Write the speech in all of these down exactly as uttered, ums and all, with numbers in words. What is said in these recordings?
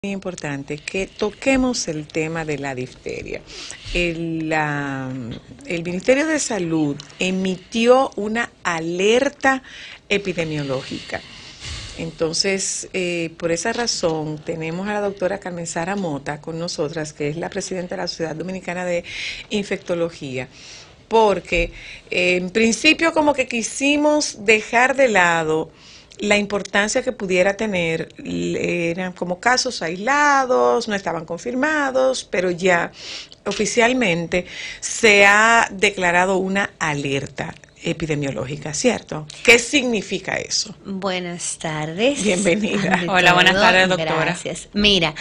Muy importante que toquemos el tema de la difteria. El, la, el Ministerio de Salud emitió una alerta epidemiológica. Entonces, eh, por esa razón, tenemos a la doctora Carmen Sara Mota con nosotras, que es la presidenta de la Sociedad Dominicana de Infectología, porque eh, en principio como que quisimos dejar de lado la importancia que pudiera tener. Eran como casos aislados, no estaban confirmados, pero ya oficialmente se ha declarado una alerta epidemiológica, ¿cierto? ¿Qué significa eso? Buenas tardes. Bienvenida. Hola, buenas tardes, doctora. Gracias. Mira,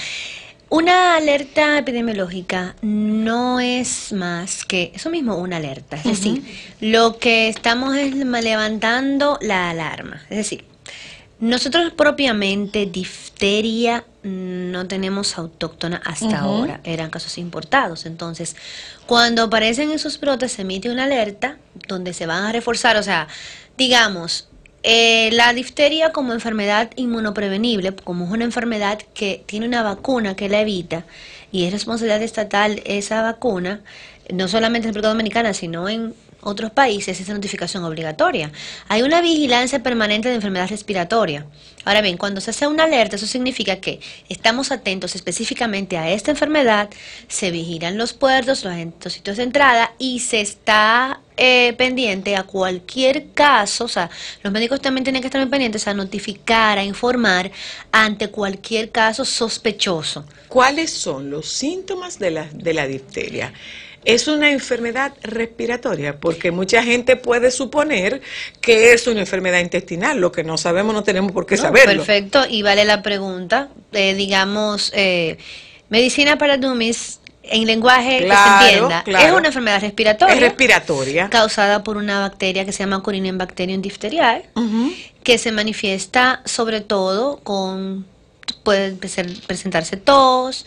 una alerta epidemiológica no es más que eso mismo, una alerta. Es decir, uh-huh. lo que estamos es levantando la alarma. Es decir, nosotros propiamente difteria no tenemos autóctona hasta uh-huh. ahora, eran casos importados. Entonces, cuando aparecen esos brotes se emite una alerta donde se van a reforzar, o sea, digamos, eh, la difteria como enfermedad inmunoprevenible, como es una enfermedad que tiene una vacuna que la evita y es responsabilidad estatal esa vacuna, no solamente en República Dominicana, sino en otros países, esa notificación obligatoria. Hay una vigilancia permanente de enfermedad respiratoria. Ahora bien, cuando se hace una alerta, eso significa que estamos atentos específicamente a esta enfermedad, se vigilan los puertos, los, los sitios de entrada y se está eh, pendiente a cualquier caso, o sea, los médicos también tienen que estar muy pendientes a notificar, a informar ante cualquier caso sospechoso. ¿Cuáles son los síntomas de la, de la difteria? Es una enfermedad respiratoria, porque mucha gente puede suponer que es una enfermedad intestinal, lo que no sabemos no tenemos por qué no, saberlo. Perfecto, y vale la pregunta, eh, digamos, eh, medicina para dummies, en lenguaje claro, que se entienda, claro. es una enfermedad respiratoria. Es respiratoria. Causada por una bacteria que se llama Corynebacterium diphtheriae, uh-huh. que se manifiesta sobre todo con, puede presentarse tos,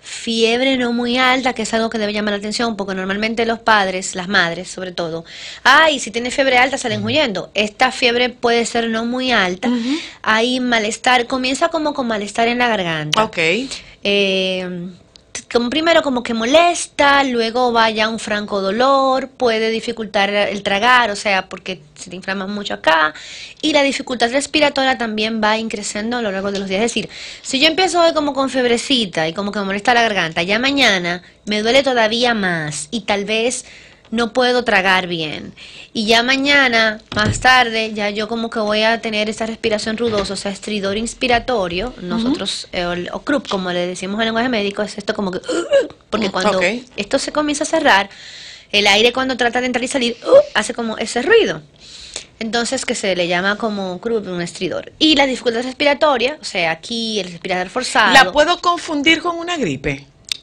fiebre no muy alta, que es algo que debe llamar la atención, porque normalmente los padres, las madres sobre todo, ay, si tiene fiebre alta salen huyendo. Esta fiebre puede ser no muy alta, uh-huh. hay malestar, comienza como con malestar en la garganta. Ok. Eh, como primero como que molesta, luego vaya un franco dolor, puede dificultar el tragar, o sea, porque se te inflama mucho acá, y la dificultad respiratoria también va increciendo a lo largo de los días. Es decir, si yo empiezo hoy como con febrecita y como que me molesta la garganta, ya mañana me duele todavía más y tal vez no puedo tragar bien, y ya mañana, más tarde, ya yo como que voy a tener esa respiración rudosa, o sea, estridor inspiratorio, nosotros, uh-huh. eh, o, o crup, como le decimos en lenguaje médico, es esto como que, uh, porque cuando okay. esto se comienza a cerrar, el aire cuando trata de entrar y salir, uh, hace como ese ruido. Entonces, que se le llama como crup, un estridor. Y la dificultad respiratoria, o sea, aquí el respirador forzado. ¿La puedo confundir con una gripe?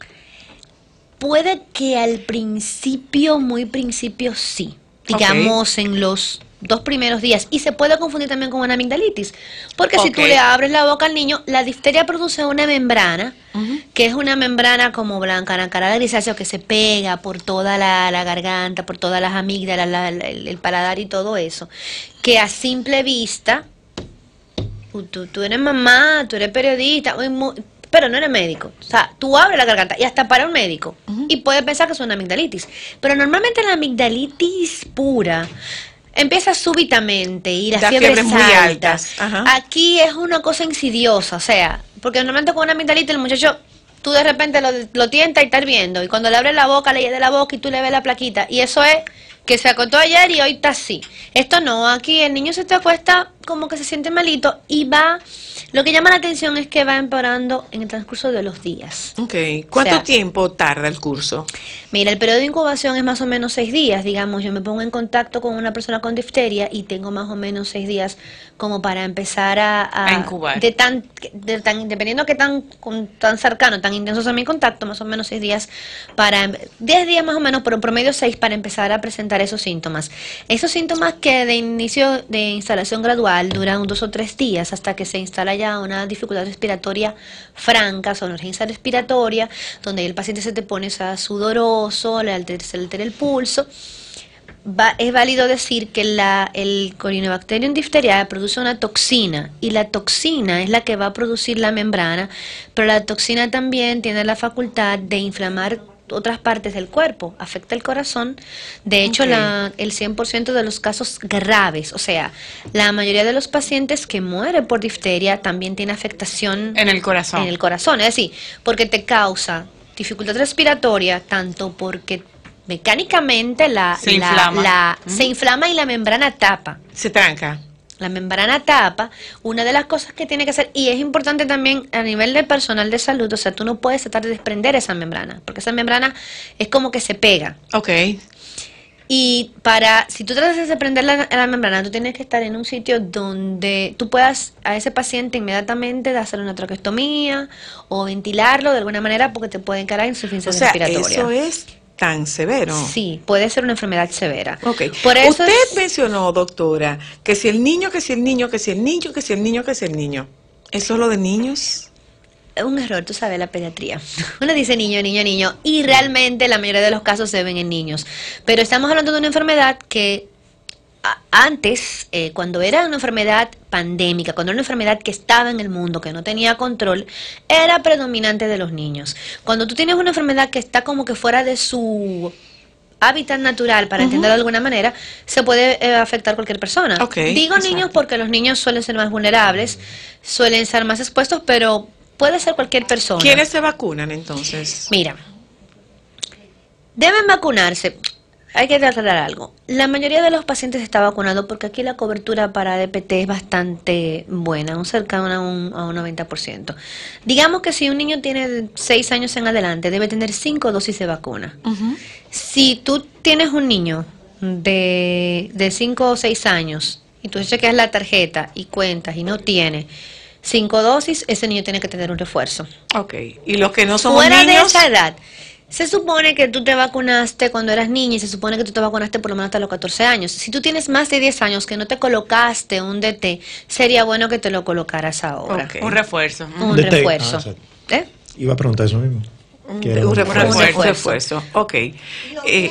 Puede que al principio, muy principio, sí. Digamos, okay. en los dos primeros días. Y se puede confundir también con una amigdalitis. Porque okay. si tú le abres la boca al niño, la difteria produce una membrana, uh-huh. que es una membrana como blanca, nacarada grisácea, que se pega por toda la, la garganta, por todas las amígdalas, la, la, el, el paladar y todo eso. Que a simple vista, tú, tú eres mamá, tú eres periodista, muy, pero no eres médico. O sea, tú abres la garganta y hasta para un médico. Uh-huh. Y puede pensar que es una amigdalitis. Pero normalmente la amigdalitis pura empieza súbitamente y las fiebres muy altas. Ajá. Aquí es una cosa insidiosa, o sea, porque normalmente con una amigdalitis el muchacho, tú de repente lo, lo tientas y está hirviendo. Y cuando le abres la boca, le hiede la boca y tú le ves la plaquita. Y eso es que se acostó ayer y hoy está así. Esto no, aquí el niño se te acuesta como que se siente malito y va, lo que llama la atención es que va empeorando en el transcurso de los días. Ok, ¿cuánto o sea, tiempo tarda el curso? Mira, el periodo de incubación es más o menos seis días, digamos, yo me pongo en contacto con una persona con difteria y tengo más o menos seis días como para empezar a, a, a incubar. De tan, de tan, dependiendo de qué tan, con, tan cercano, tan intenso sea mi contacto, más o menos seis días para, diez días más o menos, pero en promedio seis para empezar a presentar esos síntomas. Esos síntomas que de inicio de instalación gradual duran dos o tres días hasta que se instala ya una dificultad respiratoria franca, sonogencia respiratoria, donde el paciente se te pone o sea, sudoroso, le altera, se le altera el pulso. va, es válido decir que la, el Corynebacterium diphtheriae produce una toxina, y la toxina es la que va a producir la membrana, pero la toxina también tiene la facultad de inflamar otras partes del cuerpo, afecta el corazón. De hecho, Okay. la, el cien por ciento de los casos graves, o sea, la mayoría de los pacientes que mueren por difteria también tiene afectación En el corazón. en el corazón, es decir, porque te causa dificultad respiratoria, tanto porque mecánicamente la, Se la- inflama. la- se inflama y la membrana tapa. Se tranca. La membrana tapa, una de las cosas que tiene que hacer, y es importante también a nivel de personal de salud, o sea, tú no puedes tratar de desprender esa membrana, porque esa membrana es como que se pega. Ok. Y para, si tú tratas de desprender la, la membrana, tú tienes que estar en un sitio donde tú puedas a ese paciente inmediatamente de hacerle una traqueostomía o ventilarlo de alguna manera, porque te puede encarar O insuficiencia sea, respiratoria. eso es tan severo. Sí, puede ser una enfermedad severa. Ok. Por eso Usted es- mencionó, doctora, que si el niño, que si el niño, que si el niño, que si el niño, que si el niño. ¿Es solo de niños? Es un error, tú sabes, la pediatría. Uno dice niño, niño, niño, y realmente la mayoría de los casos se ven en niños. Pero estamos hablando de una enfermedad que a- antes, eh, cuando era una enfermedad pandémica, cuando era una enfermedad que estaba en el mundo, que no tenía control, era predominante de los niños. Cuando tú tienes una enfermedad que está como que fuera de su hábitat natural, para entenderlo de alguna manera, se puede eh, afectar a cualquier persona. Ok, Digo exacto. niños porque los niños suelen ser más vulnerables, suelen ser más expuestos, pero puede ser cualquier persona. ¿Quiénes se vacunan entonces? Mira, deben vacunarse. Hay que tratar algo. La mayoría de los pacientes está vacunado porque aquí la cobertura para D P T es bastante buena, un cercano a un, a un noventa por ciento. Digamos que si un niño tiene seis años en adelante, debe tener cinco dosis de vacuna. Ujú. Si tú tienes un niño de, de cinco o seis años y tú chequeas la tarjeta y cuentas y no tiene cinco dosis, ese niño tiene que tener un refuerzo. Ok. ¿Y los que no somos Fuera de niños? esa edad, se supone que tú te vacunaste cuando eras niña y se supone que tú te vacunaste por lo menos hasta los catorce años. Si tú tienes más de diez años que no te colocaste un D T, sería bueno que te lo colocaras ahora. Ok. Un refuerzo. Un D T. refuerzo. Ah, exacto. ¿Eh? Iba a preguntar eso mismo. ¿Qué era Un un refuerzo. Un refuerzo. refuerzo. Ok. Eh,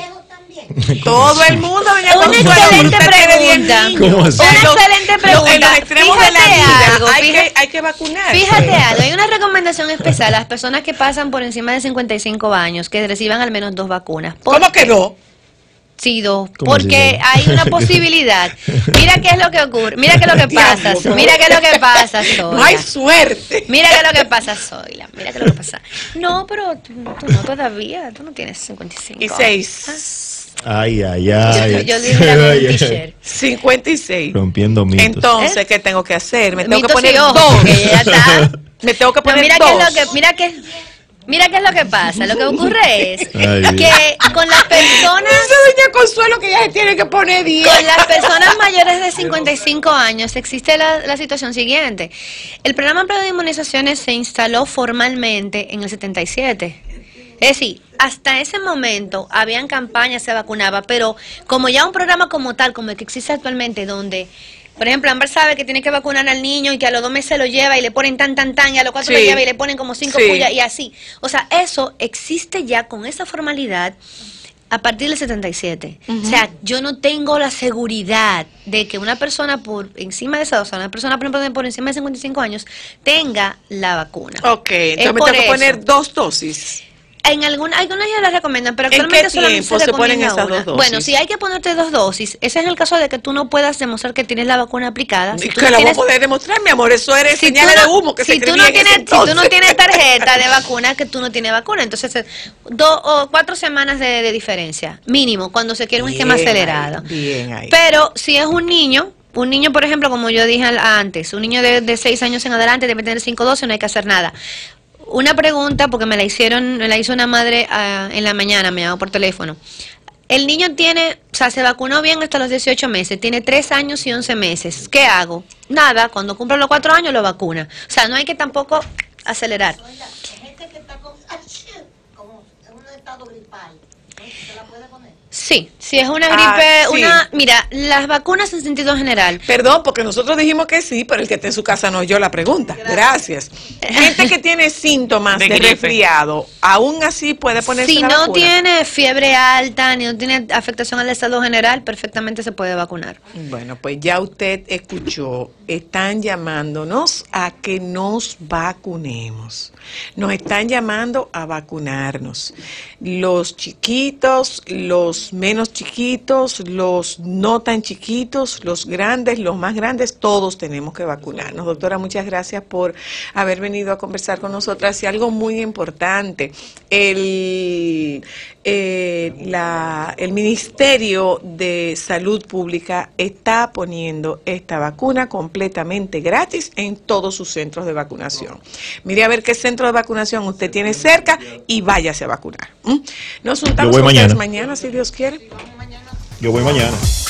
todo el mundo, doña Una Consuelo, excelente usted tiene diez pregunta. niños. ¿Cómo así? Una En los- excelente pregunta. En los extremos de la Fíjate vida algo, hay, fíjate- que, hay que vacunar. Fíjate algo, hay una recomendación especial a las personas que pasan por encima de cincuenta y cinco años que reciban al menos dos vacunas. ¿Por ¿Cómo qué? que no? Sí, dos, ¿Cómo porque así? hay una posibilidad. Mira qué es lo que ocurre, mira qué es lo que pasa, Diablo, mira qué es lo que pasa, No hay Zoila. suerte. Mira qué es lo que pasa, Zoila, mira qué es lo que pasa. No, pero tú, tú no todavía, tú no tienes cincuenta y cinco. Y seis. Ay, ay, Yo, ay. yo dije la Ay, ay. t-shirt. cincuenta y seis. Rompiendo mitos. Entonces, ¿Eh? ¿qué tengo que hacer? Me tengo Mitos que poner y ojos, dos. que ya está. Me tengo que No, poner mira dos. qué es lo que, mira qué, mira qué es lo que pasa. Lo que ocurre es Ay, Dios. que con las personas Dice doña Consuelo que ya se tiene que poner diez. Con las personas mayores de cincuenta y cinco años existe la, la situación siguiente. El programa de inmunizaciones se instaló formalmente en el setenta y siete. Es decir, hasta ese momento habían campañas, se vacunaba, pero como ya un programa como tal, como el que existe actualmente, donde, por ejemplo, Amber sabe que tiene que vacunar al niño y que a los dos meses lo lleva y le ponen tan, tan, tan, y a los cuatro Sí. lo lleva y le ponen como cinco Sí. pullas y así. O sea, eso existe ya con esa formalidad a partir del setenta y siete. O sea, yo no tengo la seguridad de que una persona por encima de esa, o sea, una persona por ejemplo por encima de cincuenta y cinco años tenga la vacuna. Ok, Es entonces me por tengo que eso. poner dos dosis. En alguna, algunas ya las recomiendan, pero ¿En actualmente qué solamente tiempo se se ponen recomienda esas una. dos dosis? Bueno, si hay que ponerte dos dosis, ese es el caso de que tú no puedas demostrar que tienes la vacuna aplicada. Si ¿Y tú que no la voy a tienes- poder demostrar, mi amor? Eso eres si tú señales no- de humo que se si tú escribía no en ese tienes, si tú no entonces. tienes tarjeta de vacuna, que tú no tienes vacuna, entonces eh, dos o cuatro semanas de, de diferencia, mínimo, cuando se quiere un esquema Bien ahí, acelerado. bien ahí. Pero si es un niño, un niño, por ejemplo, como yo dije al- antes, un niño de, de seis años en adelante debe tener cinco dosis, no hay que hacer nada. Una pregunta, porque me la hicieron, me la hizo una madre ah, en la mañana, me llamó por teléfono. El niño tiene, o sea, se vacunó bien hasta los dieciocho meses, tiene tres años y once meses. ¿Qué hago? Nada, cuando cumpla los cuatro años lo vacuna. O sea, no hay que tampoco acelerar. Oiga, hay gente que está con, como en un estado gripal, Sí, si es una Ah, gripe, sí. una, mira, las vacunas en sentido general. Perdón, porque nosotros dijimos que sí, pero el que está en su casa no oyó la pregunta. Gracias. Gente que tiene síntomas De de, gripe. resfriado, aún así puede ponerse Si la no vacuna. tiene fiebre alta ni no tiene afectación a la salud general, perfectamente se puede vacunar. Bueno, pues ya usted escuchó, están llamándonos a que nos vacunemos. Nos están llamando a vacunarnos. Los chiquitos, los menos chiquitos, los no tan chiquitos, los grandes, los más grandes, todos tenemos que vacunarnos. Doctora, muchas gracias por haber venido a conversar con nosotras. Y algo muy importante, el, eh, la, el Ministerio de Salud Pública está poniendo esta vacuna completamente gratis en todos sus centros de vacunación. Mire a ver qué centro de vacunación usted tiene cerca y váyase a vacunar. ¿Mm? Nos juntamos voy con ustedes mañana. mañana, si Dios quiere. Yo voy mañana.